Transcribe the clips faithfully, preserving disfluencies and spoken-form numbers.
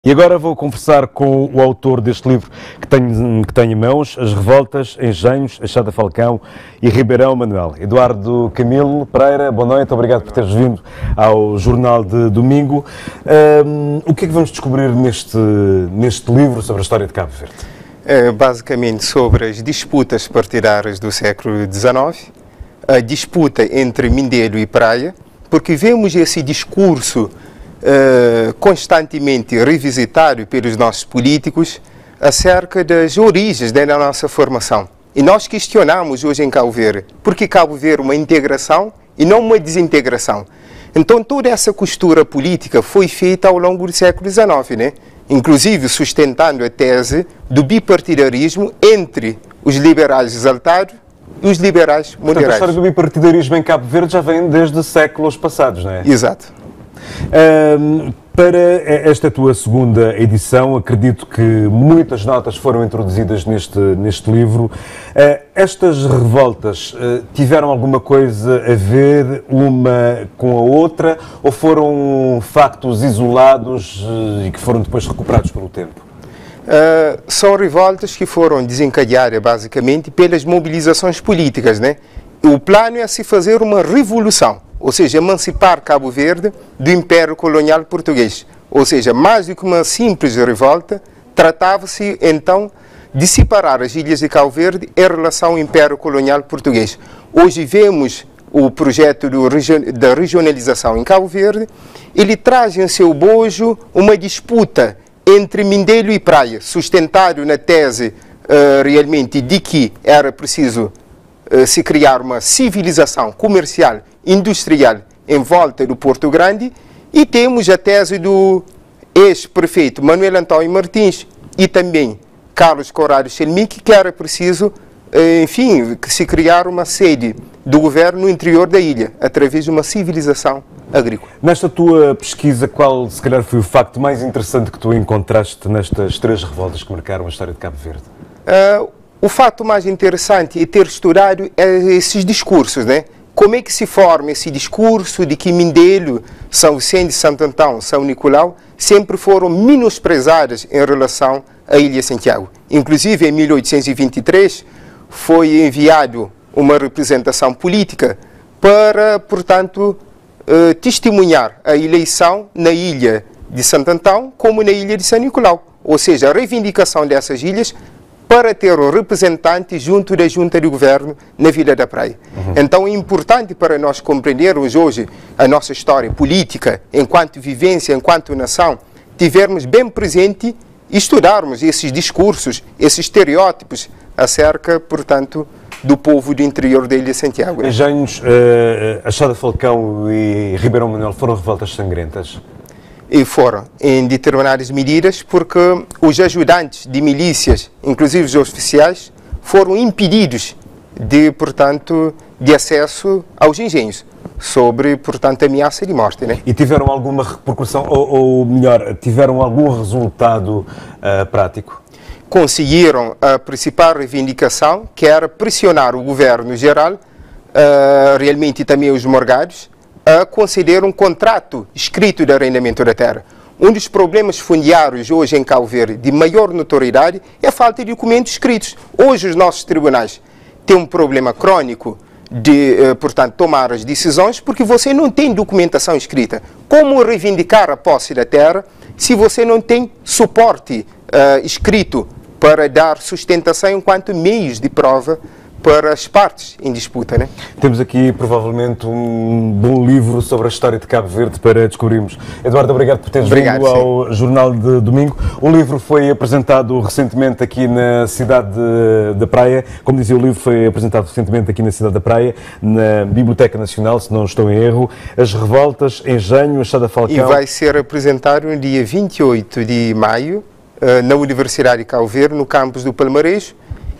E agora vou conversar com o autor deste livro que tenho, que tenho em mãos, As Revoltas, Engenhos, Achada Falcão e Ribeirão Manuel. Eduardo Camilo Pereira, boa noite, obrigado por teres vindo ao Jornal de Domingo. Um, o que é que vamos descobrir neste, neste livro sobre a história de Cabo Verde? É basicamente sobre as disputas partidárias do século dezenove, a disputa entre Mindelo e Praia, porque vemos esse discurso Uh, constantemente revisitado pelos nossos políticos acerca das origens da nossa formação. E nós questionamos hoje em Cabo Verde, por que Cabo Verde uma integração e não uma desintegração? Então toda essa costura política foi feita ao longo do século dezenove, né? Inclusive sustentando a tese do bipartidarismo entre os liberais exaltados e os liberais moderados. Portanto, a história do bipartidarismo em Cabo Verde já vem desde séculos passados, não é? Exato. Um, para esta tua segunda edição, acredito que muitas notas foram introduzidas neste, neste livro. Uh, estas revoltas uh, tiveram alguma coisa a ver uma com a outra ou foram factos isolados uh, e que foram depois recuperados pelo tempo? Uh, são revoltas que foram desencadeadas basicamente pelas mobilizações políticas, né? O plano é se fazer uma revolução, ou seja, emancipar Cabo Verde do Império Colonial Português. Ou seja, mais do que uma simples revolta, tratava-se então de separar as ilhas de Cabo Verde em relação ao Império Colonial Português. Hoje vemos o projeto do, da regionalização em Cabo Verde, ele traz em seu bojo uma disputa entre Mindelo e Praia, sustentado na tese uh, realmente de que era preciso uh, se criar uma civilização comercial industrial em volta do Porto Grande, e temos a tese do ex-prefeito Manuel Antônio Martins e também Carlos Corrado Chelmique, que era preciso, enfim, se criar uma sede do governo no interior da ilha, através de uma civilização agrícola. Nesta tua pesquisa, qual se calhar foi o facto mais interessante que tu encontraste nestas três revoltas que marcaram a história de Cabo Verde? Uh, o fato mais interessante é ter estudado esses discursos, né? Como é que se forma esse discurso de que Mindelo, São Vicente, Santo Antão, São Nicolau sempre foram menosprezadas em relação à Ilha Santiago. Inclusive, em mil oitocentos e vinte e três, foi enviado uma representação política para, portanto, eh, testemunhar a eleição na Ilha de Santo Antão como na Ilha de São Nicolau. Ou seja, a reivindicação dessas ilhas para ter um representante junto da junta de governo na Vila da Praia. Uhum. Então é importante para nós compreendermos hoje a nossa história política, enquanto vivência, enquanto nação, tivermos bem presente e estudarmos esses discursos, esses estereótipos acerca, portanto, do povo do interior da Ilha de Santiago. Engenhos, uh, Achada Falcão e Ribeirão Manuel foram revoltas sangrentas? E foram, em determinadas medidas, porque os ajudantes de milícias, inclusive os oficiais, foram impedidos de, portanto, de acesso aos engenhos, sobre, portanto, ameaça de morte, né? E tiveram alguma repercussão, ou, ou melhor, tiveram algum resultado uh, prático? Conseguiram a principal reivindicação, que era pressionar o governo geral, uh, realmente também os morgados, a conceder um contrato escrito de arrendamento da terra. Um dos problemas fundiários hoje em Cabo Verde de maior notoriedade é a falta de documentos escritos. Hoje os nossos tribunais têm um problema crônico de, eh, portanto, tomar as decisões porque você não tem documentação escrita. Como reivindicar a posse da terra se você não tem suporte eh, escrito para dar sustentação enquanto meios de prova para as partes em disputa, né? Temos aqui provavelmente um bom livro sobre a história de Cabo Verde para descobrirmos. Eduardo, obrigado por teres obrigado, vindo ao sim. Jornal de Domingo. O livro foi apresentado recentemente aqui na cidade de, da Praia. Como dizia, o livro foi apresentado recentemente aqui na cidade da Praia, na Biblioteca Nacional, se não estou em erro. As Revoltas, Engenho, Achada Falcão. E vai ser apresentado no dia vinte e oito de maio, na Universidade de Cabo Verde, no campus do Palmarejo.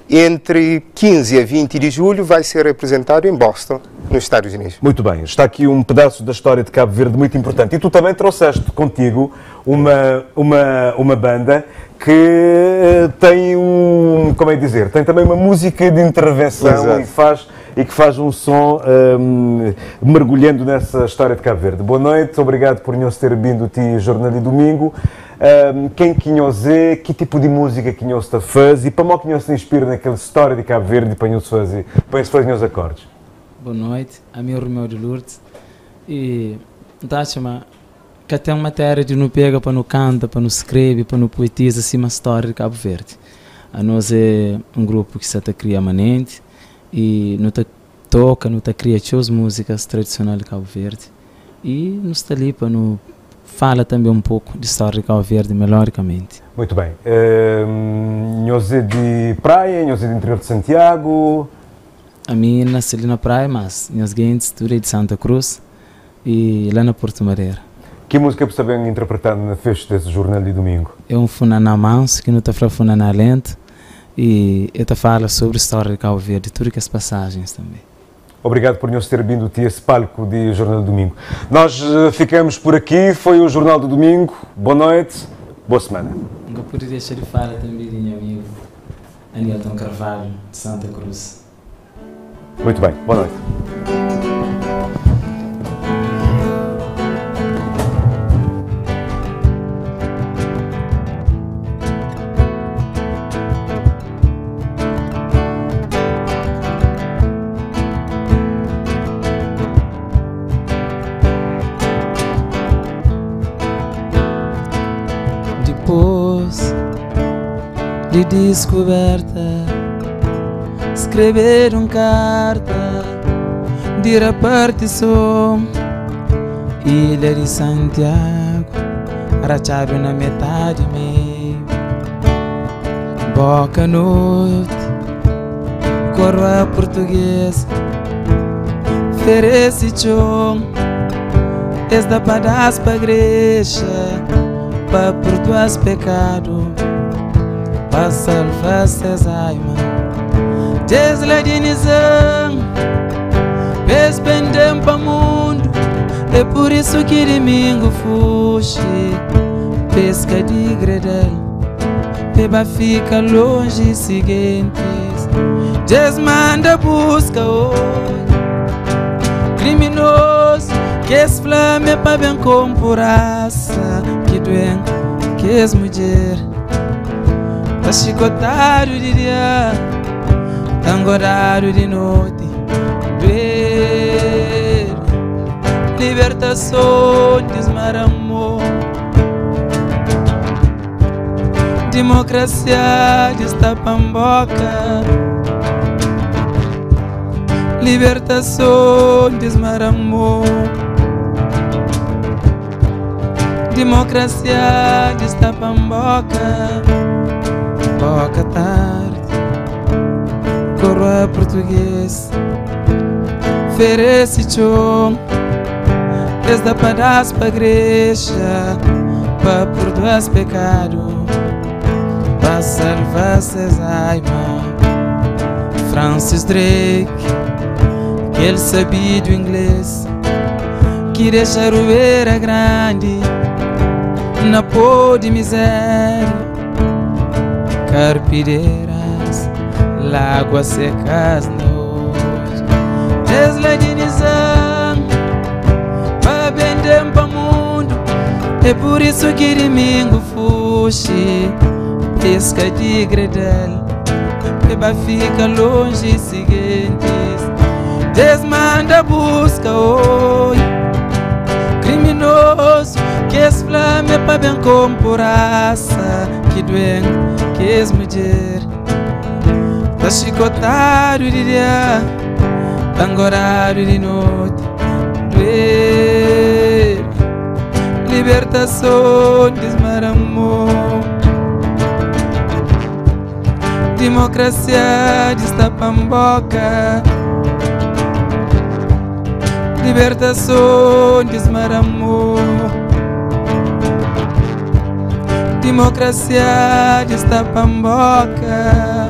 Entre quinze a vinte de julho vai ser apresentado em Boston, nos Estados Unidos. Muito bem, está aqui um pedaço da história de Cabo Verde muito importante. E tu também trouxeste contigo uma, uma, uma banda que tem um, como é dizer, tem também uma música de intervenção. Exato. E faz e que faz um som um, mergulhando nessa história de Cabo Verde. Boa noite, obrigado por nos ter vindo ti Jornal de Domingo. Um, quem que nós é, que tipo de música que nós está a fazer e para mal que nós se inspira naquela história de Cabo Verde para nós fazer, para nós fazer os acordes. Boa noite, a mim é o Romeu de Lourdes e tá chama que tem uma matéria de não pega para não canta, para não escreve, para não poetiza assim uma história de Cabo Verde. A nós é um grupo que se está cria manente e não tá toca, não tá cria suas músicas tradicionais de Cabo Verde e não está ali para não fala também um pouco de história de Cabo Verde melodicamente. Muito bem. Um, nós é de praia, nós é de interior de Santiago. A mim nasci ali na praia, mas minhas gentes tudo é de Santa Cruz e lá na Porto Madeira. Que música você bem interpretando na festa desse jornal de domingo? É um funaná manso que não está falando funaná lento e ele fala sobre a história de Cabo Verde, tudo que as passagens também. Obrigado por nos ter vindo a esse palco de Jornal do Domingo. Nós uh, ficamos por aqui, foi o Jornal do Domingo. Boa noite, boa semana. Não podia deixar de falar também de meu amigo Anilton Carvalho, de Santa Cruz. Muito bem, boa noite. De descoberta, escreveram carta de repartição, Ilha de Santiago, rachado na metade meio, boca noite, coroa portuguesa, oferece chão, esta padas pra igreja, pra perdoar os pecados. Para salvar seus almas, desladinizam, despendem para o mundo. É por isso que domingo fuge, pesca de gredel, beba fica longe seguintes, desmanda busca hoje, criminoso que esflame para bem com raça, que doen, que es mulher. Tá chicotário de dia, tangorário de noite, doer, libertação, desmaramou, democracia destapamboca, libertação, desmaramou, democracia destapamboca. Boca tarde, coroa português, oferece chão, desde padas pra igreja, pra perdoar os pecados, pra salvar seus almas. Francis Drake, que ele sabia do inglês, que deixar o era grande, na pó de miséria. Carpideiras, láguas secas noite, desladinizam, para vender para o mundo. É por isso que domingo fuge, pesca de gredel, beba fica longe seguintes, desmanda busca oi, criminoso que esflame para bem com raça, que doen, que es mulher, tá chicotário de dia, tangorário de noite, doer, libertação, desmaramou, democracia destapamboca, libertação, desmaramou. Democracia destapamboca.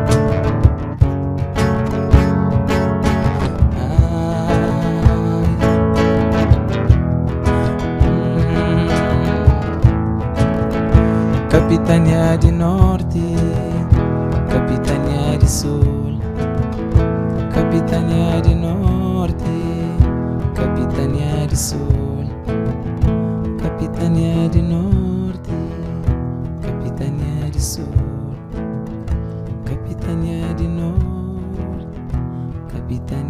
Capitania de Norte, Capitania de Sul, Capitania Capitania de Norte, Capitania de Sul, Capitania de Norte, Capitania de Sul, Capitania de Norte, Capitania